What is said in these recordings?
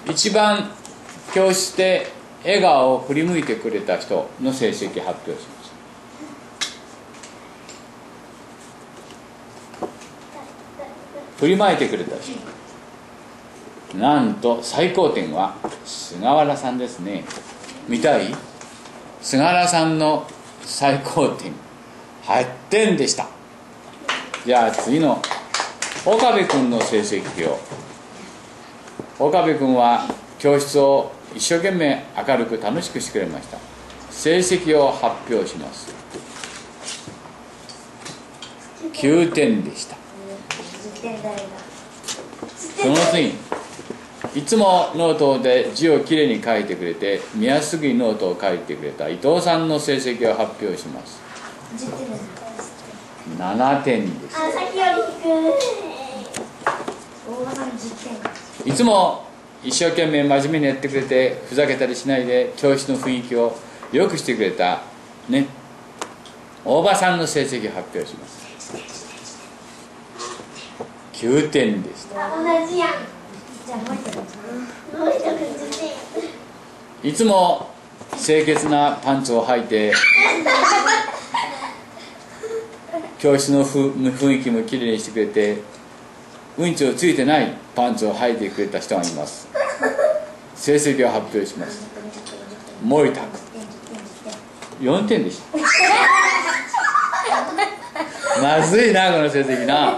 一番教室で笑顔を振り向いてくれた人の成績発表します。振りまいてくれた人、なんと最高点は菅原さんですね。見たい？菅原さんの最高点8点でした。じゃあ次の岡部君の成績を。岡部君は教室を一生懸命明るく楽しくしてくれました。成績を発表します。9点でした。その次、いつもノートで字をきれいに書いてくれて見やすいノートを書いてくれた伊藤さんの成績を発表します。7点です。いつも一生懸命真面目にやってくれてふざけたりしないで教室の雰囲気を良くしてくれたね、大場さんの成績を発表します。9点でした。いつも清潔なパンツを履いて教室の雰囲気もきれいにしてくれてうんちをついてないパンツを履いてくれた人がいます。成績を発表します。森田君4点でした。まずいなこの成績な。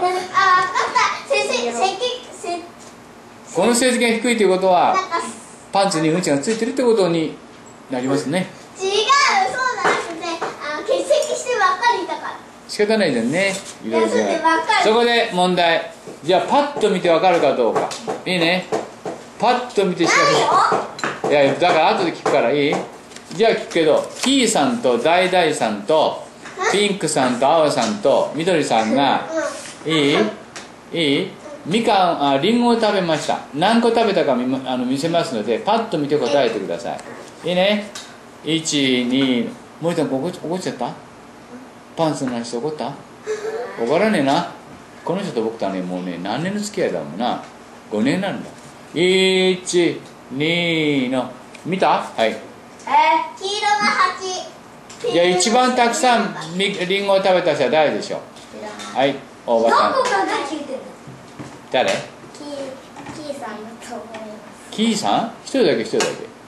この成績が低いということはパンツにうんちがついてるってことになりますね。 違う、そうじゃなくて欠席してばっかりいたから。 仕方ないじゃんね。いろいろそこで問題。じゃあパッと見てわかるかどうか。いいね。パッと見てしかいやだから後で聞くからいい？じゃあ聞くけど、キーさんとダイダイさんとピンクさんと青さんと緑さんがいいリンゴを食べました。何個食べたか見せますのでパッと見て答えてください。いいね。1、2、森田君怒っちゃった？パンツの話怒った？怒らねえな。この人と僕とはねもうね何年の付き合いだもんな。5年なんだ。1、2の見た？はい。 黄色が8。 じゃあ一番たくさんリンゴを食べた人は誰でしょう？はい、大場さん。誰？ キーさんだと思います。 キーさん？一人だけ。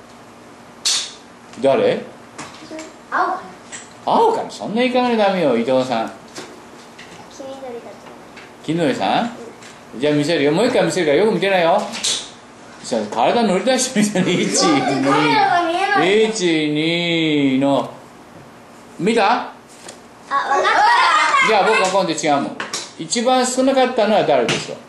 誰？青かな。そんな言い方でダメよ。伊藤さん。黄緑さん、じゃあ見せるよ。もう一回見せるからよく見てないよ。体乗り出してみたね。1、2の見た？ 分かった。 じゃあ僕は今度違うもん。一番少なかったのは誰でしょう？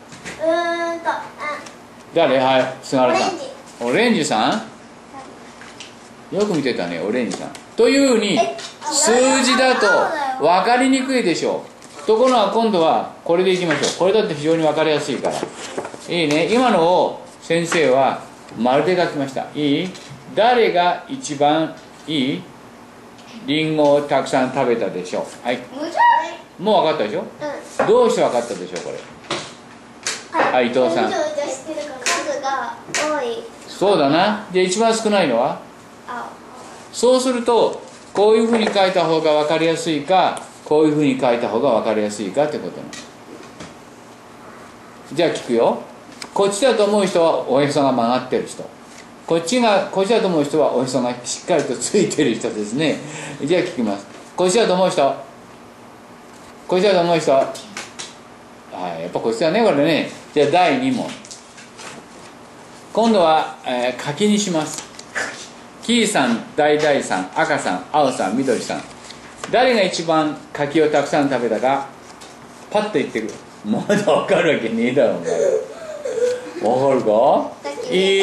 誰？はい、菅原さん。オレンジさん？よく見てたね、オレンジさん。というふうに数字だと分かりにくいでしょう。ところが今度はこれでいきましょう。これだって非常に分かりやすいから。いいね。今のを先生は丸で書きました。いい？誰が一番いいリンゴをたくさん食べたでしょう？はい。もう分かったでしょ？どうして分かったでしょうこれ。はい、伊藤さん。 数が多い。 そうだな。で一番少ないのは？そうするとこういうふうに書いた方が分かりやすいか、こういうふうに書いた方が分かりやすいかってことなの。じゃあ聞くよ。こっちだと思う人はおへそが曲がってる人、こっちだと思う人はおへそがしっかりとついてる人ですね。じゃあ聞きます。こっちだと思う人、やっぱこっちだねこれね。じゃあ第2問。今度は、柿にします。キーさん、ダイダイさん、赤さん、青さん、緑さん、誰が一番柿をたくさん食べたかパッと言ってくる。まだ分かるわけねえだろお前。分かるか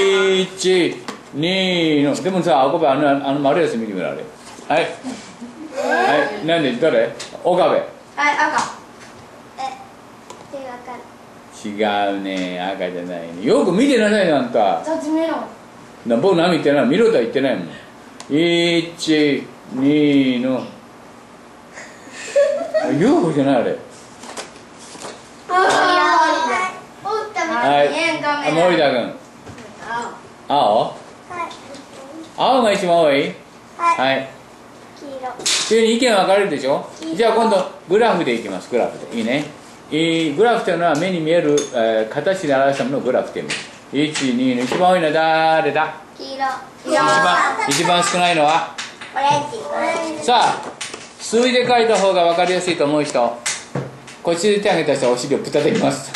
？1、2の。でもさ、あこべあの丸いやつ見てみろあれ。はいはい。なんで誰？岡部。 はい、赤。 違うね、赤じゃないね。よく見てなさいよあんた。僕何言ってない？見ろとは言ってないもん。1、2のUFO じゃないあれ。はい、森田君。 青？ はい。 青が一番多い？ はい。 はい。 黄色。 というふうに意見分かれるでしょ。じゃあ今度グラフでいきます。グラフでいいね。グラフというのは目に見える、形で表したものをグラフという。1、2の一番多いのは誰だ？ 黄色。 一番少ないのは？ オレンジ。 さあ数字で書いた方が分かりやすいと思う人、こっちで手挙げた人はお尻をぶったたきます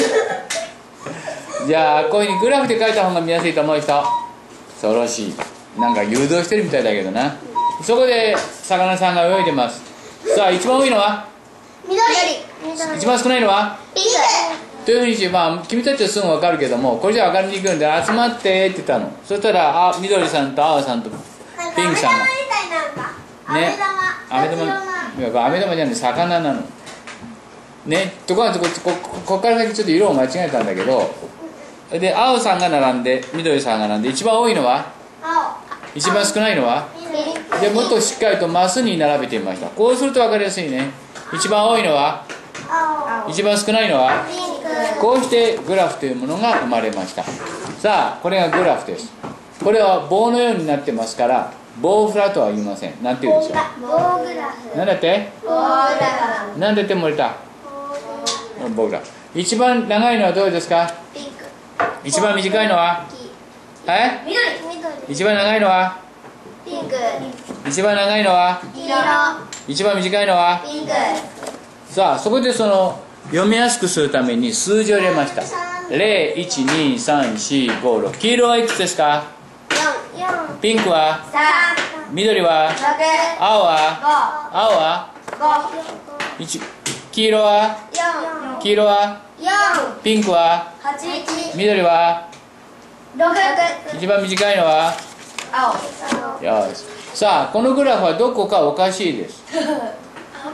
じゃあこういうふうにグラフで書いた方が見やすいと思う人、恐ろしい、なんか誘導してるみたいだけどな。そこで魚さんが泳いでます。さあ一番多いのは？ 緑。 一番少ないのは？ ピンク。 というふうにして、まあ君たちはすぐ分かるけども、これじゃ分かりにくいので集まってって言ったの。そしたら緑さんと青さんとピンクさんがね、飴玉じゃない、魚なのね。ところがこっから先ちょっと色を間違えたんだけど、で青さんが並んで緑さんが並んで、一番多いのは？ 青。 一番少ないのは？でもっとしっかりとマスに並べてみました。こうすると分かりやすいね。一番多いのは？ 青。 一番少ないのは？ ピンク。 こうしてグラフというものが生まれました。さあこれがグラフです。これは棒のようになってますから棒フラとは言いません。なんて言うでしょ棒グラフ。 う？なんだって？ 棒グラフ。 なんでって漏れた？棒グラフ。一番長いのはどうですか？ ピンク。 一番短いのは？え？ 緑。 一番長いのは？ ピンク。 一番長いのは？ 黄色。 一番短いのは？ ピンク。 さあそこでその読みやすくするために数字を入れました。0、1、2、3、4、5、6。黄色はいくつですか？ 4。 ピンクは？ 3。 緑は？ 6。 青は？青は？ 5。 1。黄色は？ 4。 黄色は？ピンクは？ 8。 緑は？ 6。 一番短いのは？ 青。 よし。さあこのグラフはどこかおかしいです。 分かった。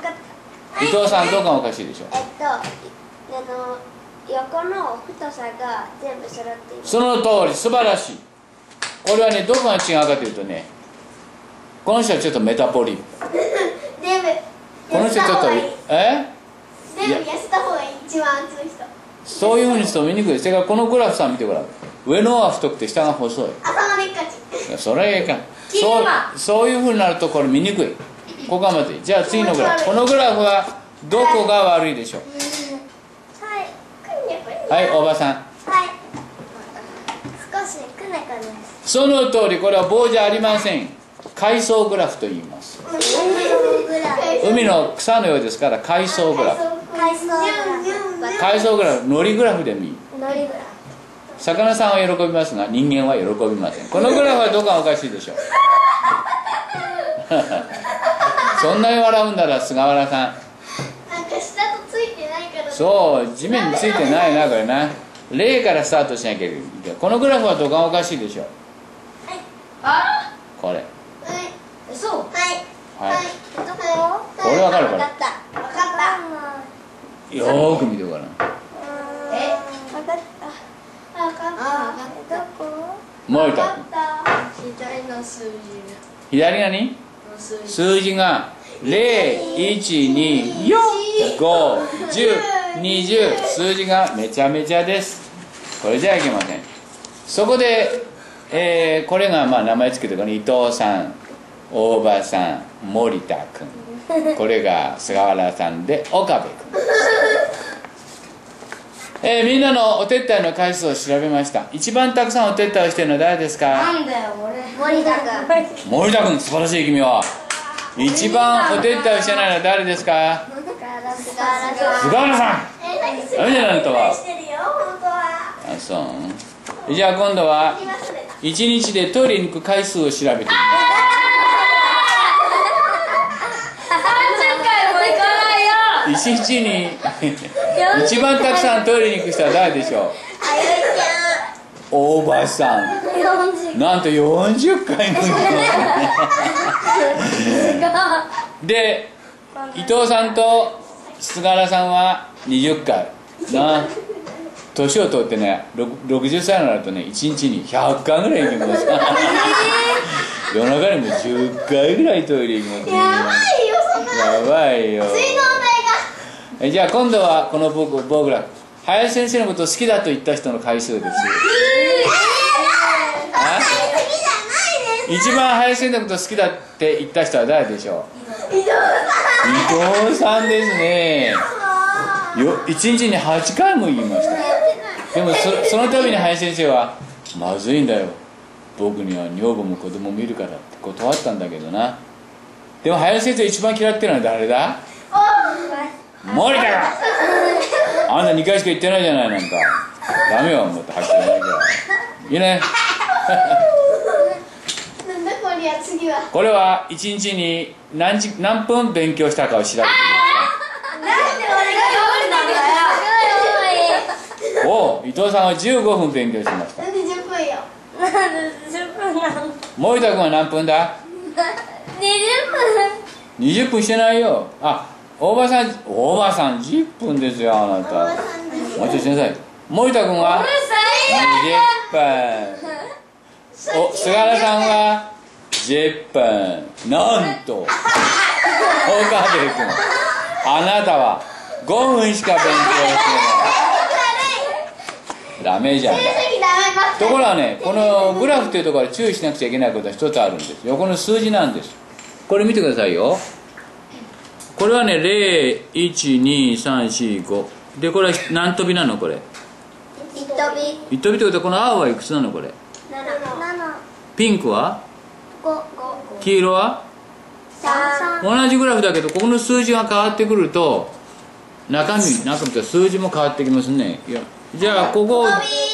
伊藤さんどこがおかしいでしょう？ 横の太さが全部揃っている。 その通り、素晴らしい。これはねどこが違うかというとね、この人はちょっとメタボリー。 全部この人ちょっと全部痩せた方がいい。一番熱い人。 そういうふうにすると見にくい。それからこのグラフさん見てごらん。上の方は太くて下が細い。 頭でっかち。 いやそれはいかん。そういうふうになるとこれ見にくい。ここがまずい。じゃあ次のグラフ。このグラフはどこが悪いでしょう？はい、おばさん。 はい。少しくねくね。 その通り、これは棒じゃありません。海藻グラフと言います。海の草のようですから海藻グラフ。海藻グラフ、のりグラフでもいい。魚さんは喜びますが人間は喜びません。このグラフはどこがおかしいでしょう？そんなに笑うんだら菅原さん。 なんか下とついてないから。 そう地面についてないなこれな。0からスタートしなきゃいけない。このグラフはどこがおかしいでしょう？これ。 そう。 はい。これわかるから。 分かった。 よーく見てごらん。 分かった。どこ？ 森田君。 左の数字。 左がに？数字が0、1、2、4、5、10、20。数字がめちゃめちゃです。これじゃいけません。そこで、これがまあ名前つけてこの伊藤さん、大場さん、森田君。これが菅原さんで岡部君。みんなのお手伝いの回数を調べました。一番たくさんお手伝いをしているのは誰ですか？ なんだよ俺。森田君。 森田君、素晴らしい君は。一番お手伝いをしてないのは誰ですか？菅原さん。ダメじゃないとは。あ、そう。じゃあ今度は一日でトイレに行く回数を調べてみます。一日に一番たくさんトイレに行く人は誰でしょう？大場さん。なんと40回も行く。で伊藤さんと菅原さんは20回な。年を取ってね60歳になるとね1日に100回ぐらい行きます。夜中にも10回ぐらいトイレ行きますね。 やばいよそんな。 やばいよ。 水道代が。 じゃあ今度はこの棒グラフ。林先生のことを好きだと言った人の回数です。 一番林先生のこと好きだって言った人は誰でしょう？伊藤さんですね。1日に8回も言いました。でもその度に林先生は「まずいんだよ、僕には女房も子供もいるから」って断ったんだけどな。でも林先生一番嫌ってるのは誰だ？森田が。あんた2回しか言ってないじゃない、なんかダメよ、もっとはっきり言わなきゃいいね。 なんだこりゃ、次は。 これは1日に何分勉強したかを調べてみまなんで俺が夜なんだよ。 お伊藤さんは15分勉強しました。 なんで10分よ。 なんで10分なの？ 森田君は何分だ 20分。 20分してないよ。あ、大場さん10分ですよ、あなた。もうちょっとしなさい。森田君は20分。お、菅原さんは10分。なんと岡部君、あなたは5分しか勉強してない。ダメじゃん。ところがね、このグラフというところで注意しなくちゃいけないことは一つあるんです。横の数字なんです。これ見てくださいよ。これはね、0、1、2、3、4、5。で、これは何飛びなのこれ。 一飛び。 1飛びってことは、この青はいくつなのこれ。 7。 ピンクは 5。 黄色は 3。 同じグラフだけど、ここの数字が変わってくると、中身と数字も変わってきますね。じゃあ、これ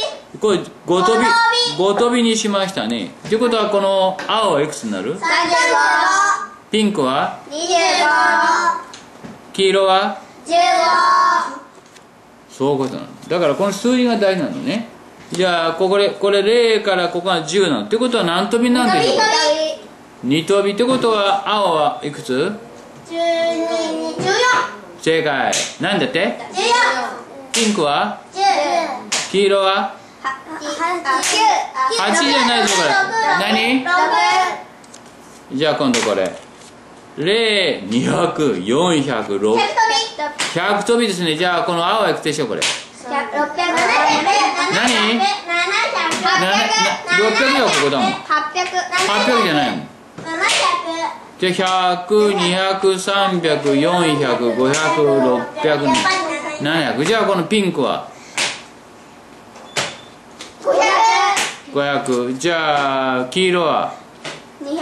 5飛びにしましたね。ということは、この青はいくつになる？ 35。 ピンクは 25。 黄色は 15。 そういうことなの。だからこの数字が大事なのね。じゃあこれ0からここが10なの。ってことは何飛びなんでしょうか？2飛びってことは青はいくつ？ 12、14。 正解。なんだって？ 14。 ピンクは 10。 黄色は 8。 8じゃないぞこれ。何？ 6。 じゃあ今度これ0、200、400、600 100飛びですね。じゃあこの青はいくつでしょうこれ。 600。 何？ 700。 600よ、ここだもん。 800。 800じゃないもん。 700。 じゃあ100、200、300、400、500、600、700。じゃあこのピンクは 500。 500。じゃあ黄色は 200。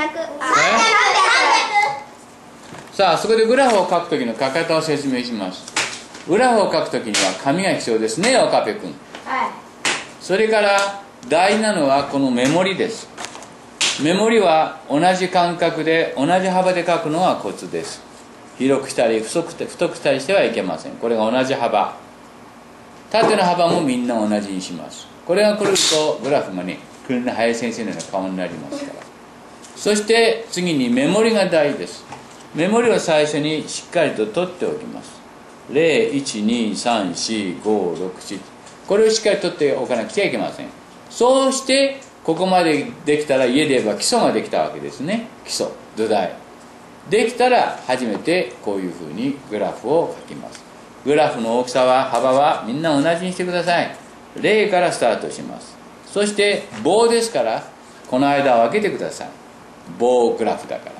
さあ、そこでグラフを書くときの書き方を説明します。グラフを書くときには紙が必要ですね、岡部君。 はい。 それから大事なのはこのメモリです。メモリは同じ間隔で同じ幅で書くのがコツです。広くしたり太くしたりしてはいけません。これが同じ幅。縦の幅もみんな同じにします。これが来るとグラフがね、黒の林先生のような顔になりますから。そして次にメモリが大事です。メモリを最初にしっかりと取っておきます。0、1、2、3、4、5、6、7。これをしっかり取っておかなくちゃいけません。そうしてここまでできたら、家で言えば基礎ができたわけですね。基礎、土台できたら初めてこういうふうにグラフを書きます。グラフの大きさは幅はみんな同じにしてください。0からスタートします。そして棒ですから、この間を分けてください。棒グラフだから。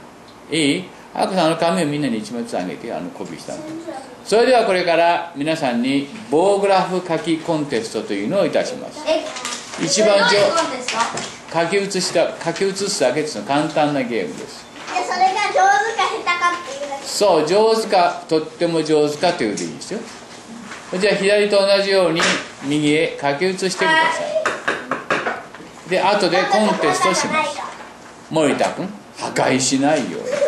いい？あこさん、紙をみんなに1枚ずつあげて、コピーしたの。それではこれから皆さんに棒グラフ書きコンテストというのをいたします。一番書き写すだけですの簡単なゲームです。 それが上手か下手かっていうだけ。 そう、上手かとっても上手かというでいいですよ。じゃあ左と同じように右へ書き写してください。で後でコンテストします。森田君、破壊しないように。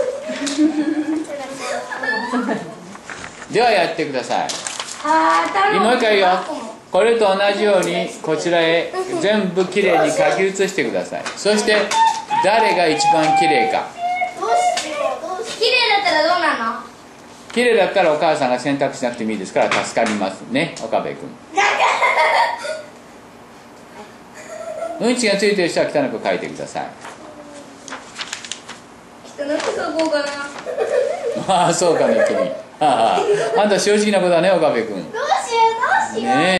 ではやってください。もう一回よ。これと同じようにこちらへ全部きれいに書き写してください。そして誰が一番きれいか。 綺麗だったらどうなの？ きれいだったらお母さんが選択しなくてもいいですから助かりますね、岡部君。うんちがついてる人は汚く書いてください。 汚く書こうかな。 ああ、そうかね、君。あんた正直な子だね、岡部君。 どうしよう。 ねえ。